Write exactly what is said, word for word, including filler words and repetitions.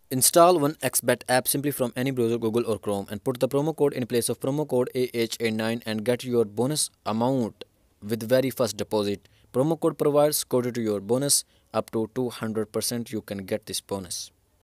Install one X bet app simply from any browser, Google or Chrome, and put the promo code in place of promo code A H A nine and get your bonus amount with very first deposit. Promo code provides security to your bonus up to two hundred percent. You can get this bonus.